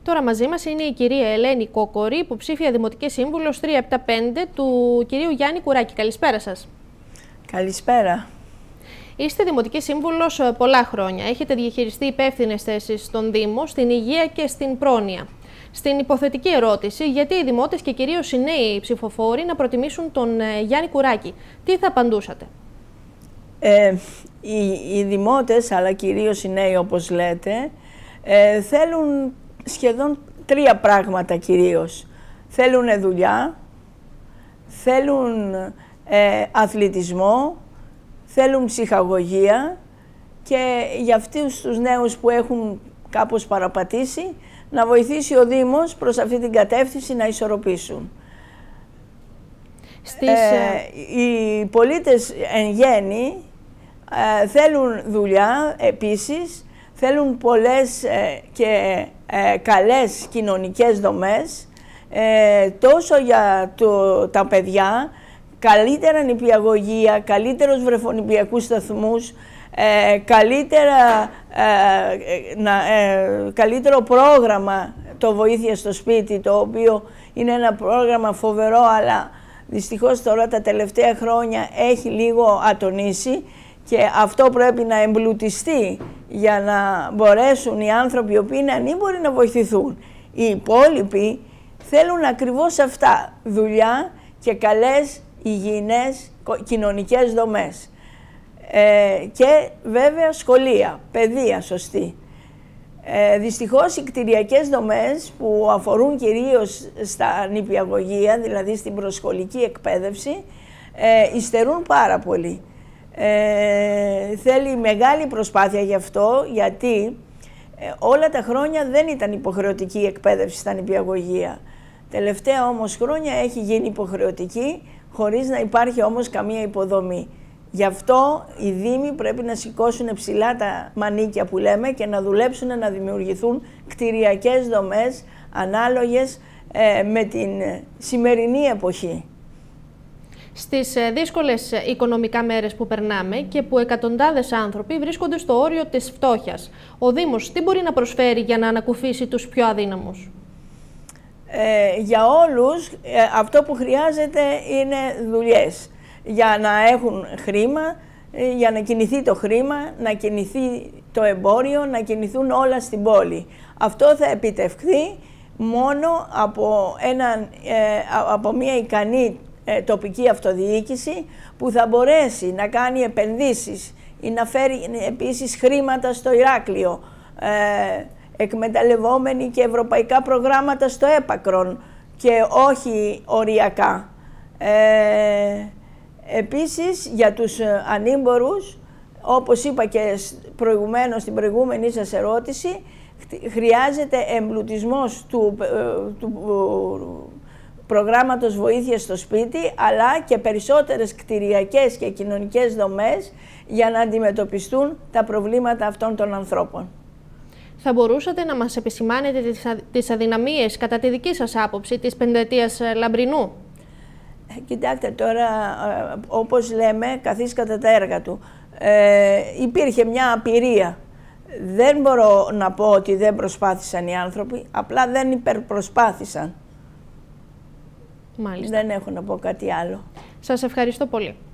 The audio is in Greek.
Τώρα μαζί μας είναι η κυρία Ελένη Κόκορη, υποψήφια Δημοτική Σύμβουλος 375 του κυρίου Γιάννη Κουράκη. Καλησπέρα σας. Καλησπέρα. Είστε Δημοτική Σύμβουλος πολλά χρόνια. Έχετε διαχειριστεί υπεύθυνες θέσεις στον Δήμο, στην υγεία και στην πρόνοια. Στην υποθετική ερώτηση, γιατί οι δημότες και κυρίως οι νέοι ψηφοφόροι να προτιμήσουν τον Γιάννη Κουράκη, τι θα απαντούσατε? Οι δημότες, αλλά κυρίως οι νέοι όπως λέτε, θέλουν σχεδόν τρία πράγματα κυρίως. Θέλουν δουλειά, θέλουν αθλητισμό, θέλουν ψυχαγωγία και για αυτούς τους νέους που έχουν κάπως παραπατήσει, να βοηθήσει ο Δήμος προς αυτή την κατεύθυνση να ισορροπήσουν. Οι πολίτες εν γέννη θέλουν δουλειά επίσης, θέλουν πολλές και καλές κοινωνικές δομές, τόσο για τα παιδιά, καλύτερα νηπιαγωγεία, καλύτερους βρεφονηπιακούς σταθμούς, καλύτερο πρόγραμμα το Βοήθεια στο Σπίτι, το οποίο είναι ένα πρόγραμμα φοβερό, αλλά δυστυχώς τώρα τα τελευταία χρόνια έχει λίγο ατονίσει και αυτό πρέπει να εμπλουτιστεί για να μπορέσουν οι άνθρωποι οι οποίοι είναι ανήμποροι να βοηθηθούν. Οι υπόλοιποι θέλουν ακριβώς αυτά, δουλειά και καλές υγιεινές κοινωνικές δομές. Και βέβαια σχολεία, παιδεία σωστή. Δυστυχώς οι κτηριακές δομές που αφορούν κυρίως στα νηπιαγωγεία, δηλαδή στην προσχολική εκπαίδευση, υστερούν πάρα πολύ. Θέλει μεγάλη προσπάθεια γι' αυτό, γιατί όλα τα χρόνια δεν ήταν υποχρεωτική η εκπαίδευση στα νηπιαγωγεία. Τελευταία όμως χρόνια έχει γίνει υποχρεωτική, χωρίς να υπάρχει όμως καμία υποδομή. Γι' αυτό οι Δήμοι πρέπει να σηκώσουν ψηλά τα μανίκια που λέμε και να δουλέψουν να δημιουργηθούν κτηριακές δομές ανάλογες με την σημερινή εποχή. Στις δύσκολες οικονομικά μέρες που περνάμε και που εκατοντάδες άνθρωποι βρίσκονται στο όριο της φτώχειας, ο Δήμος τι μπορεί να προσφέρει για να ανακουφίσει τους πιο αδύναμους? Για όλους αυτό που χρειάζεται είναι δουλειές. Για να έχουν χρήμα, για να κινηθεί το χρήμα, να κινηθεί το εμπόριο, να κινηθούν όλα στην πόλη. Αυτό θα επιτευχθεί μόνο από μια ικανή τοπική αυτοδιοίκηση που θα μπορέσει να κάνει επενδύσεις ή να φέρει επίσης χρήματα στο Ηράκλειο, εκμεταλλευόμενοι και ευρωπαϊκά προγράμματα στο έπακρον και όχι οριακά. Επίσης για τους ανήμπορους, όπως είπα και προηγουμένως στην προηγούμενη σας ερώτηση, χρειάζεται εμπλουτισμός του προγράμματος Βοήθειας στο Σπίτι, αλλά και περισσότερες κτηριακές και κοινωνικές δομές για να αντιμετωπιστούν τα προβλήματα αυτών των ανθρώπων. Θα μπορούσατε να μας επισημάνετε τις αδυναμίες κατά τη δική σας άποψη της πενταετίας Λαμπρινού? Κοιτάξτε τώρα, όπως λέμε, καθής κατά τα έργα του. Υπήρχε μια απειρία. Δεν μπορώ να πω ότι δεν προσπάθησαν οι άνθρωποι, απλά δεν υπερπροσπάθησαν. Μάλιστα. Δεν έχω να πω κάτι άλλο. Σας ευχαριστώ πολύ.